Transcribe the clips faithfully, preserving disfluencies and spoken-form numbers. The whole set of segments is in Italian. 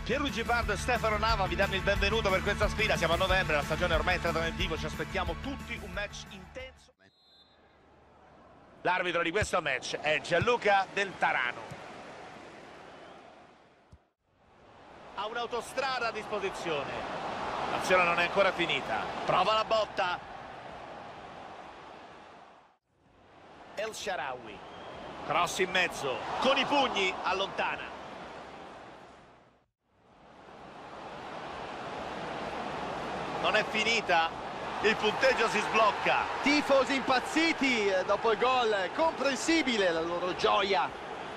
Pierluigi Pardo e Stefano Nava vi danno il benvenuto per questa sfida. Siamo a novembre, la stagione è ormai entrata nel vivo, ci aspettiamo tutti un match intenso. L'arbitro di questo match è Gianluca Del Tarano. Ha un'autostrada a disposizione. L'azione non è ancora finita. Prova la botta. El Shaarawy. Cross in mezzo. Con i pugni allontana. Non è finita, il punteggio si sblocca. Tifosi impazziti dopo il gol, comprensibile la loro gioia.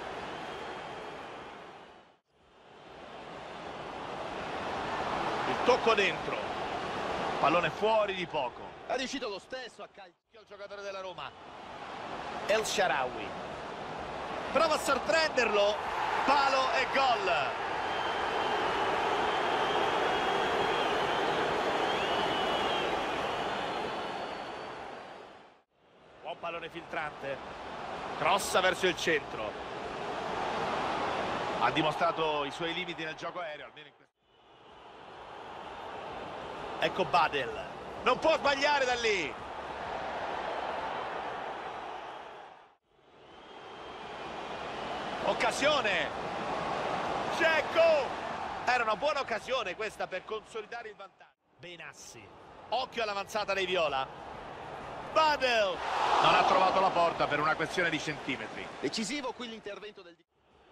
Il tocco dentro, pallone fuori di poco. È riuscito lo stesso a calciare Il giocatore della Roma, El Shaarawy. Prova a sorprenderlo, palo e gol. Buon pallone filtrante, crossa verso il centro. Ha dimostrato i suoi limiti nel gioco aereo, almeno in questo. Ecco Badel, non può sbagliare da lì. Occasione, Dzeko. Era una buona occasione questa per consolidare il vantaggio. Benassi, occhio all'avanzata dei viola. Badel non ha trovato la porta per una questione di centimetri. decisivo qui l'intervento del...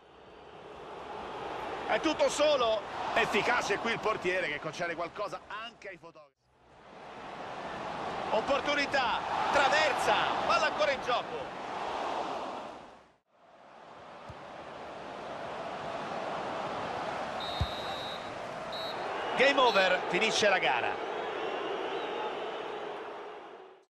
È tutto solo. Efficace qui il portiere che concede qualcosa anche ai fotografi. Opportunità, traversa, palla ancora in gioco. Game over, finisce la gara.